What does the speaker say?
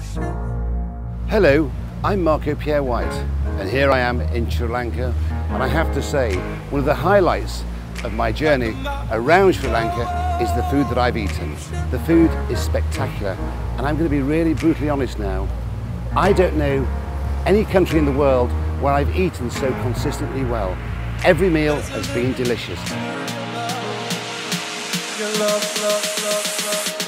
Hello, I'm Marco Pierre White, and here I am in Sri Lanka, and I have to say, one of the highlights of my journey around Sri Lanka is the food that I've eaten. The food is spectacular, and I'm going to be really brutally honest now. I don't know any country in the world where I've eaten so consistently well. Every meal has been delicious. Your love, love, love, love.